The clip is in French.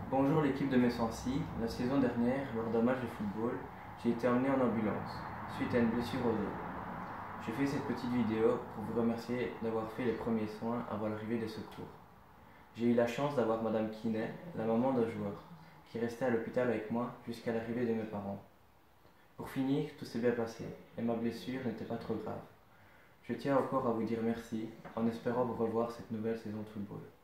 Bonjour l'équipe de Messancy. La saison dernière, lors d'un match de football, j'ai été emmené en ambulance, suite à une blessure au dos. Je fais cette petite vidéo pour vous remercier d'avoir fait les premiers soins avant l'arrivée des secours. J'ai eu la chance d'avoir Madame Kinet, la maman d'un joueur, qui restait à l'hôpital avec moi jusqu'à l'arrivée de mes parents. Pour finir, tout s'est bien passé, et ma blessure n'était pas trop grave. Je tiens encore à vous dire merci, en espérant vous revoir cette nouvelle saison de football.